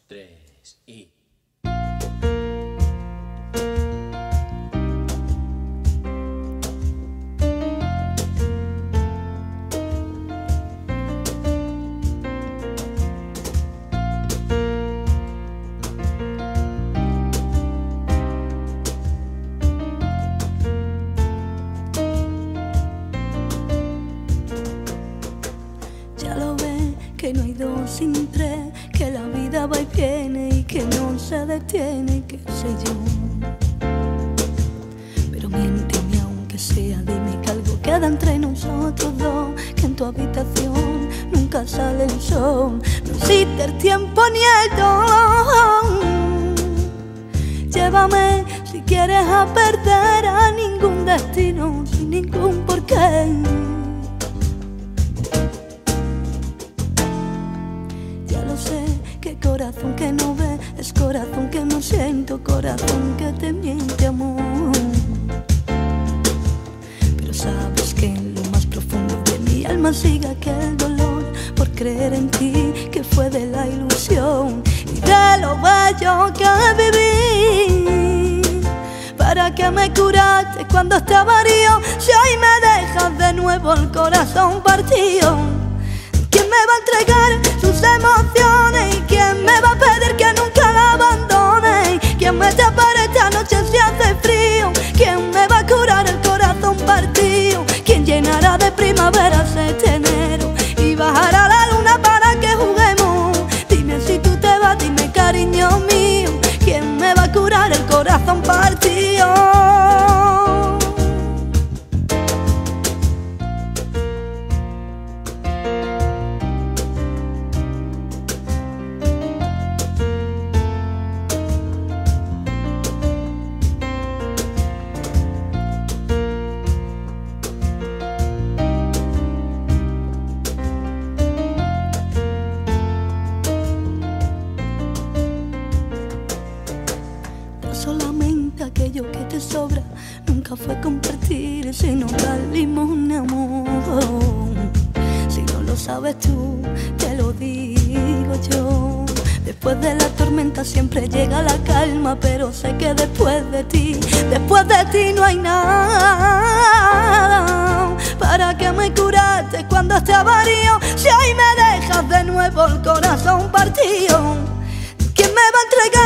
tres y... Ya lo ve, que no hay dos sin tres, que la vida va y viene y que no se detiene, qué sé yo. Pero miénteme aunque sea, dime que algo queda entre nosotros dos, que en tu habitación nunca sale el sol, no existe el tiempo ni el don. Llévame si quieres a perder a ningún destino, sin ningún porqué. Que corazón que no ve es corazón que no siento, corazón que te miente, amor. Pero sabes que en lo más profundo de mi alma sigue aquel dolor por creer en ti, que fue de la ilusión y de lo bello que viví. ¿Para qué me curaste cuando estaba herido, si hoy me dejas de nuevo el corazón partido? ¿Quién me va a entregar sus emociones? ¿Y quién me va a pedir que nunca la abandone? ¿Quién me tapará esta noche si hace frío? ¿Quién me va a curar el corazón partido? ¿Quién llenará de primaveras este enero y bajará la luna para que juguemos? Dime si tú te vas, dime cariño mío, ¿quién me va a curar el corazón partido? Solamente aquello que te sobra nunca fue compartir, sino dar limón, amor. Si no lo sabes tú, te lo digo yo. Después de la tormenta siempre llega la calma, pero sé que después de ti no hay nada. ¿Para qué me curaste cuando estaba herido, si hoy me dejas de nuevo el corazón partido? ¿Quién me va a entregar